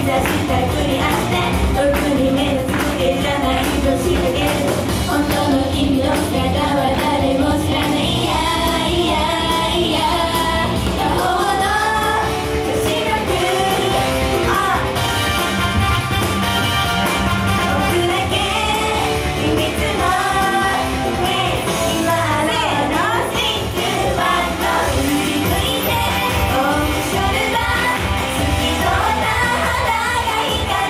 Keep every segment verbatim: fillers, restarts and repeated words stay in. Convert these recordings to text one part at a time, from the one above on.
光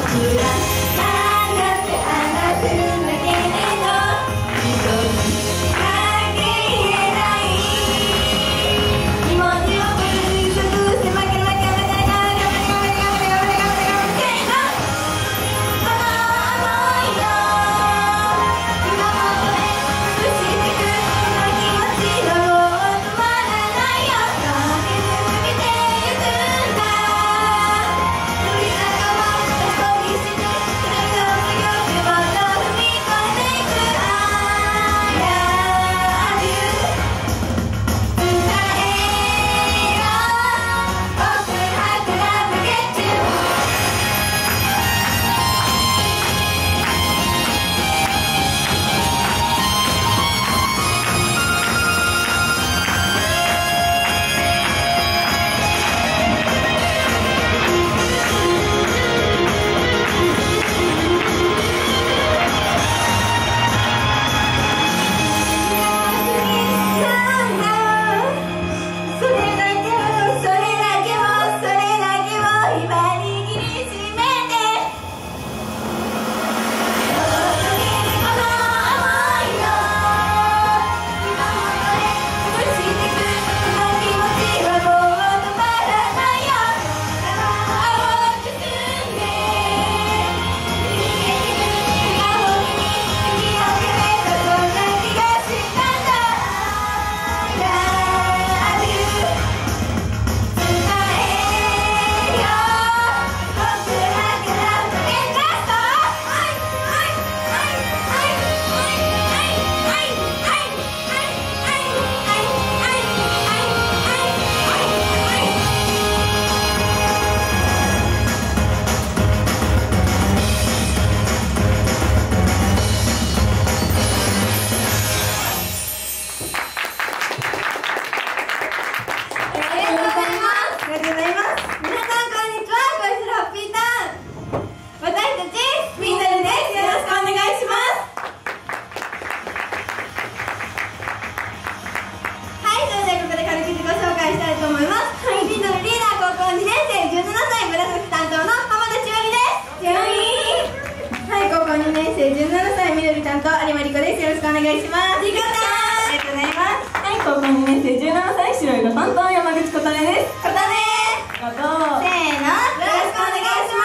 担当有馬莉子です。よろしくお願いします。ありがとうございます。はい、高校にねん生じゅうななさい白色担当山口琴音です。琴音です。ありがとう。せーの、よろしくお願いします。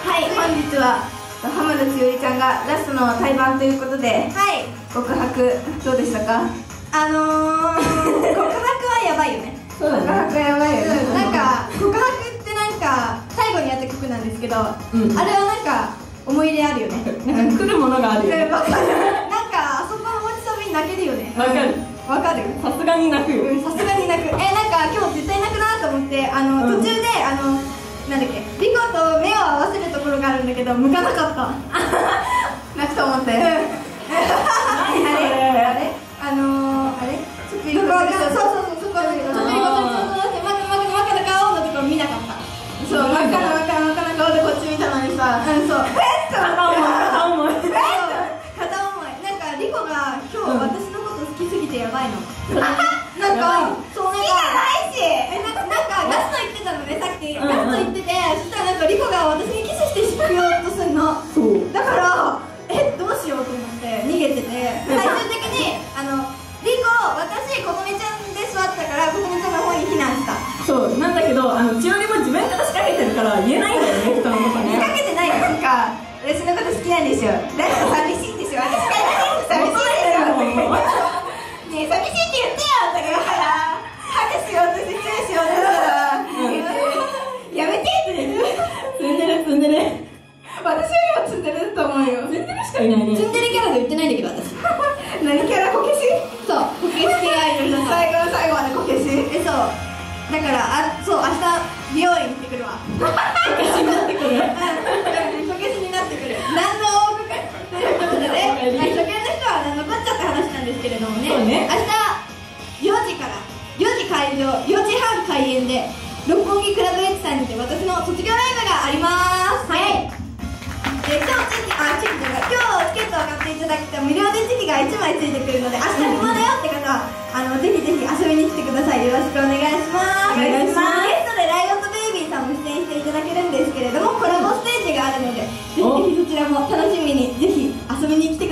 はい、本日は浜田千織ちゃんがラストの対バンということで、はい、告白どうでしたか？あのー、告白はやばいよね。そうだね。告白はやばいよね。なんか告白ってなんか最後にやった曲なんですけど、うん、あれはなんか思い入れあるよね。なんか来るものがあるよね。わかる。なんかあそこの持ちサビ泣けるよね。わかる。わかる。さすがに泣くよ。さすがに泣く。え、なんか今日絶対泣くなと思ってあの、うん、途中であのなんだっけリコと目を合わせるところがあるんだけど向かなかった。泣くと思って。あれあれあのー、あれちょっとリコがそうそうそうそこのリコちょっとリコちょっと待ってマカマカマカの顔のところ見なかった。そう、マカのマカのマカの顔でこっち見たのにさ、うんそう。片思い片思い。片思い。なんかリコが今日私のこと好きすぎてやばいの。なんかそうなんか。好きじゃないし。えなんかなんかラスト言ってたのねさっき。ラスト言ってて、そしたらなんかリコが私にキスしてしようとするの。だからえどうしようと思って逃げてて、最終的にあのリコ私琴音ちゃんで座ったから琴音ちゃんの方に避難した。そうなんだけどあの千織も自分から仕掛けてるから言えないんだよね人のことね。仕掛けてないなんか私のこと好きなんでしょ。だから寂しいんでしょ。私が何寂しいんでしょ。ねえ寂しいって言ってよとか言うからハグしようとしてチューしようとしたらやめてって積んでる積んでる。私よりも積んでると思うよ。積んでるしかいないね。積んでるキャラで言ってないんだけど私。何キャラこけし？そう、こけし系アイドルの最後の最後までこけし。え、そう。だからあ、そう明日美容院行ってくるわ。こけしになってくる。うん、こけしになってくる。何の王国ということでね。初見の人は残っちゃった話なんですけれどもね。明日よじからよじ開場、よじはん開演で六本木クラブエッジさんにて私の卒業ライブがあります。はい。で今日チケットあチケットが今日チケットを買っていただくと無料でチケがいちまいついてくるので明日暇だよって方はあのぜひぜひ遊びに来てください。よろしくお願いします。お願いします。ゲストでライオット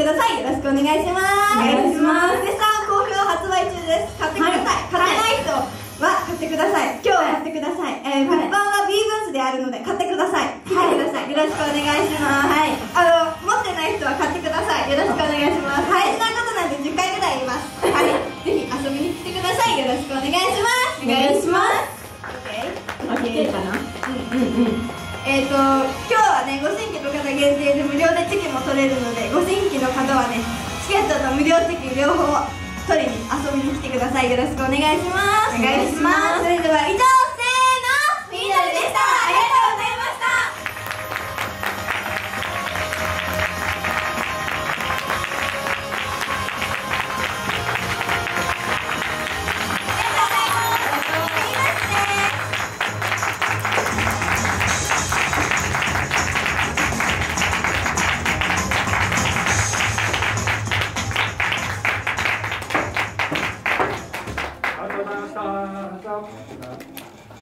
ください。よろしくお願いします。 お願いします。 絶賛好評発売中です。買ってください。買ってない人は買ってください。今日は買ってください。えー、物販は B ブースであるので買ってください。来てください。よろしくお願いします。はい。あの、持ってない人は買ってください。よろしくお願いします。大事なことなんでじゅっかいぐらい言います。はい。ぜひ遊びに来てください。よろしくお願いします。 お願いします。 オッケー。オッケーかな。 うんうんうん。 えーと、今日はね、ご新規の方限定で無料でチケも取れるので、ご新規の方はね、チケットと無料チケ両方取りに遊びに来てください。よろしくお願いします。 お願いします。 それでは以上